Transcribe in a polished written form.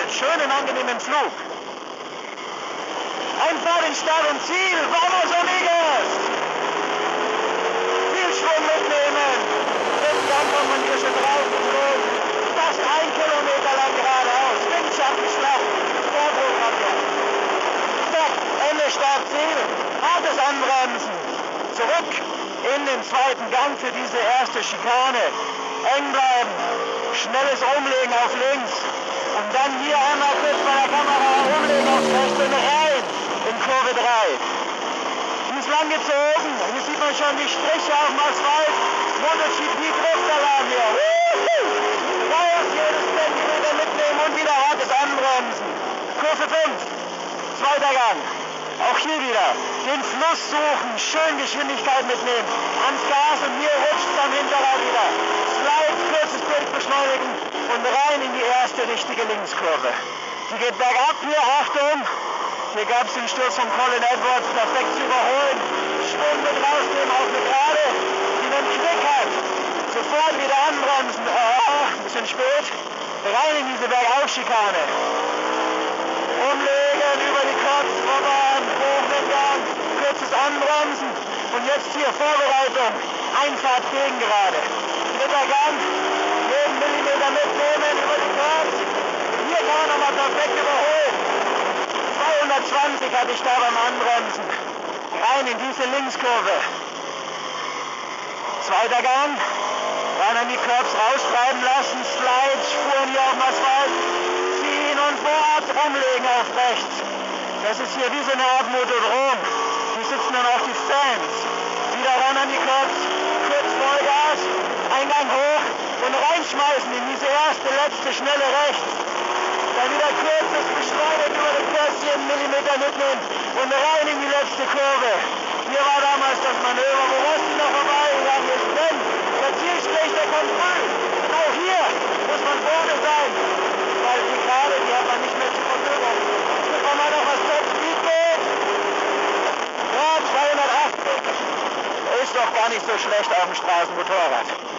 mit schönen, angenehmen Flug. Einfahrt in Start und Ziel. Vamos, amigos! Viel Schwung mitnehmen. Jetzt kommt man hier schon drauf geflogen. Fast 1 Kilometer lang geradeaus. Windschattenschlacht. Vorprogramm. Stopp. Ende, Start, Ziel. Hartes Anbremsen. Zurück in den zweiten Gang für diese erste Schikane. Eng bleiben. Schnelles Umlegen auf links. Und dann hier einmal kurz bei der Kamera umlegen aufs rechte und rein in Kurve 3. Die ist lang gezogen. Hier sieht man schon die Striche auf dem Asphalt. MotoGP Driftalarm hier. Raus, jedes Zentimeter mitnehmen und wieder hartes Anbremsen. Kurve 5. Zweiter Gang. Auch hier wieder den Fluss suchen, schön Geschwindigkeit mitnehmen, ans Gas und hier rutscht es am Hinterrad wieder. Slide, kurzes Bild beschleunigen und rein in die erste richtige Linkskurve. Sie geht bergab hier, Achtung, hier gab es den Sturz von Colin Edwards, perfekt zu überholen. Schwung mit rausnehmen auf eine Gerade, die einen Knick hat. Sofort wieder anbremsen, ein bisschen spät, rein in diese Bergaufschikane. Umlegen über die Kopfbahn, hoch den Gang, kurzes Anbremsen und jetzt hier Vorbereitung, Einfahrt gegen gerade. Dritter Gang, jeden Millimeter mitnehmen über die Kopf. Hier kann man nochmal perfekt überholen. 220 hatte ich da beim Anbremsen. Rein in diese Linkskurve. Zweiter Gang, rein an die Curbs raustreiben lassen, Slide, Spuren hier auf dem Asphalt. Und vorab umlegen auf rechts. Das ist hier wie so eine Art Motodrom. Hier sitzen dann auch die Fans. Wieder ran an die Curbs, kurz Vollgas, Eingang hoch und reinschmeißen in diese erste, letzte, schnelle rechts. Dann wieder kurzes beschleunigt über den Kurs, 1 Millimeter mitnehmen und rein in die letzte Kurve. Hier war damals das Manöver, wo Rossi noch vorbeigegangen ist. Denn der Zielstrich, der kommt früh. Auch hier muss man vorne sein. Weil die Gerade, die hat man nicht mehr zur Verfügung. Gucken wir mal noch, was Topspeed geht. Ja, 280. Ist doch gar nicht so schlecht auf dem Straßenmotorrad.